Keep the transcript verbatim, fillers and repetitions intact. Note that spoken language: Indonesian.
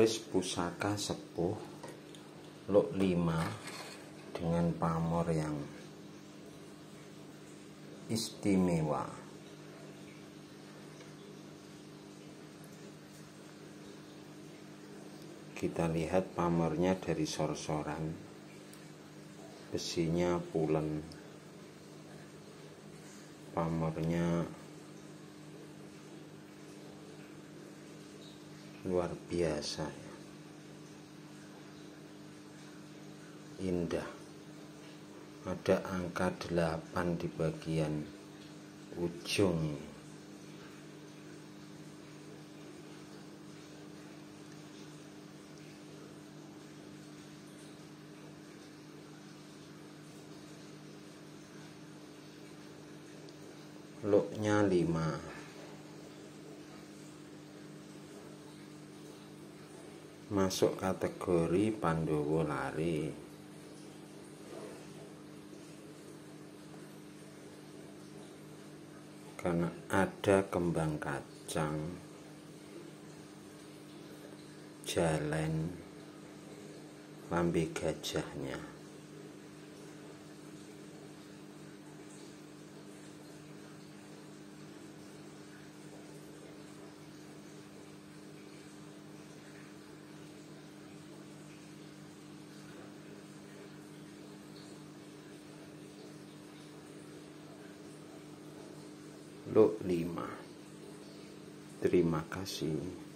Keris pusaka sepuh Luk lima dengan pamor yang istimewa. Kita lihat pamornya dari sorsoran, besinya pulen, pamornya luar biasa, indah. Ada angka delapan di bagian ujung. Luknya lima. Masuk kategori Pandhawa Lare. Karena ada kembang kacang, jalen, lambe gajahnya. Luk lima. Terima kasih.